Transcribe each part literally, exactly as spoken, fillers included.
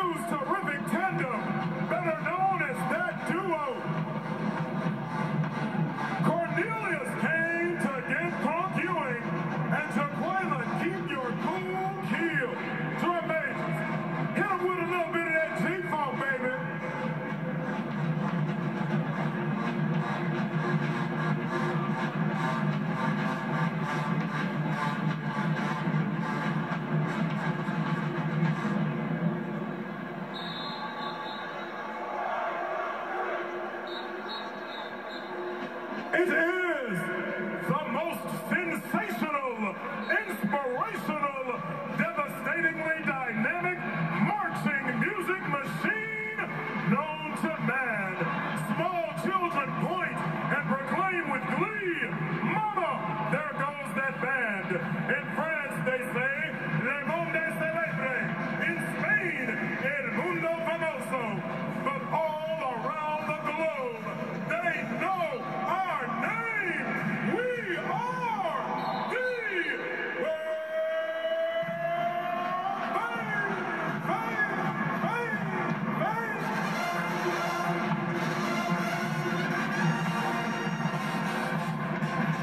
Q's terrific tandem, better known as that duo. Cornelius came to get Punk Ewing, and Jaquela, keep your cool keel. Drum majors, hit him with a little bit of that G-Funk, baby. It is the most sensational, inspirational, devastatingly dynamic marching music machine known to man. Small children point and proclaim with glee, "Mama, there goes that band." In France, they say, "Le monde célèbre." In Spain, "El mundo famoso." But all around the globe, they know our name. We are the World Fame, Fame, Fame, Fame.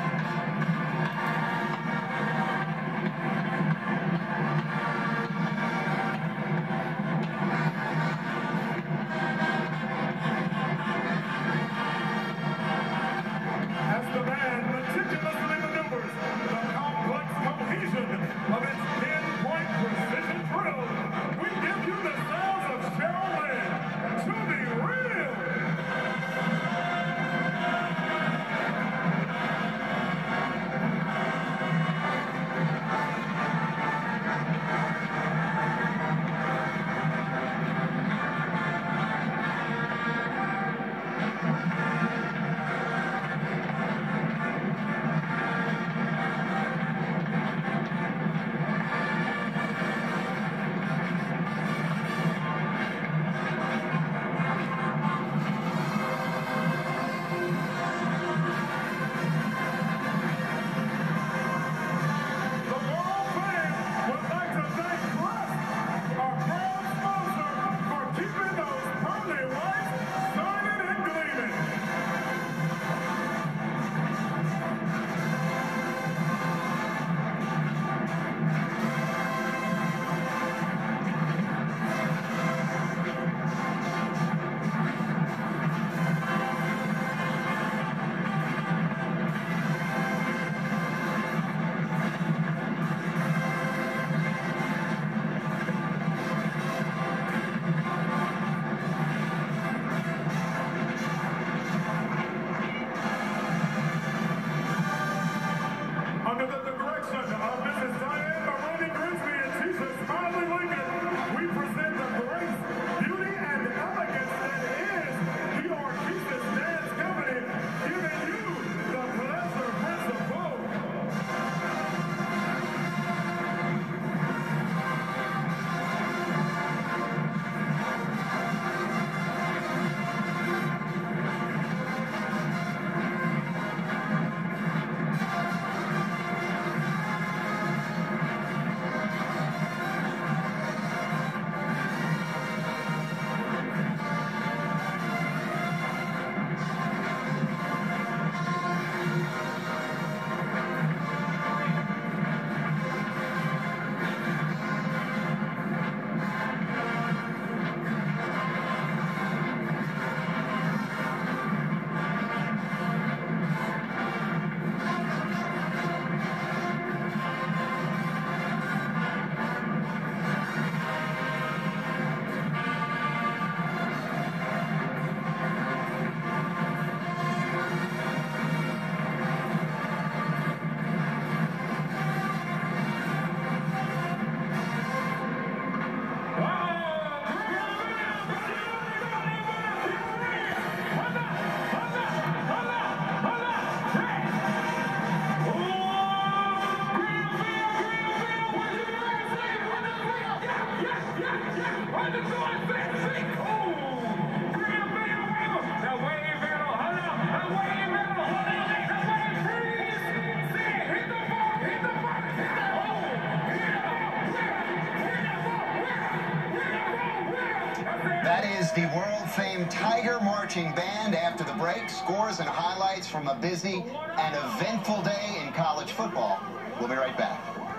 That is the world-famed Tiger Marching Band. After the break, scores and highlights from a busy and eventful day in college football. We'll be right back.